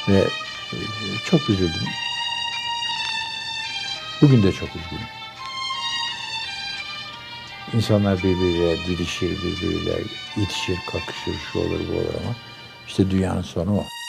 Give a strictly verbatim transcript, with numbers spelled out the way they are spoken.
Ve e, çok üzüldüm. Bugün de çok üzgünüm. İnsanlar birbiriyle didişir, birbiriyle itişir, kakışır, şu olur bu olur ama işte dünyanın sonu o.